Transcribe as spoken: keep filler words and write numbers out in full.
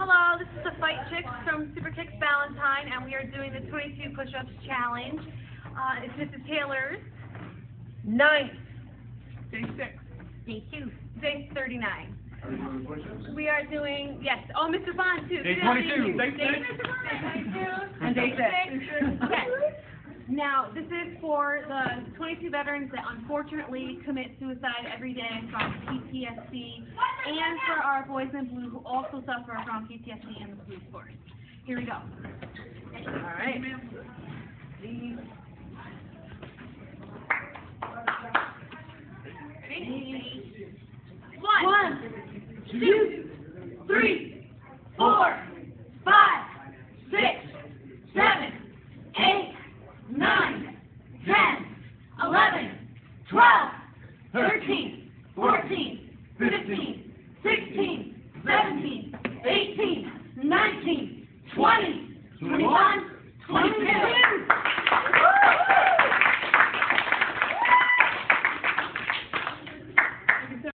Hello, this is the Fight Chicks from Super Kicks Valentine, and we are doing the twenty-two push-ups challenge. Uh, it's Missus Taylor's ninth, Day six. day two, day thirty-nine. Are we doing push-ups? We are doing, yes, oh, Mister Bond too. Day Good twenty-two. day Day Mister six. Bond, And day six. Okay. Now, this is for the twenty-two veterans that unfortunately commit suicide every day from P T S D, and for our boys in blue who also suffer from P T S D in the police force. Here we go. All right. These. Ready? One, two, three, four.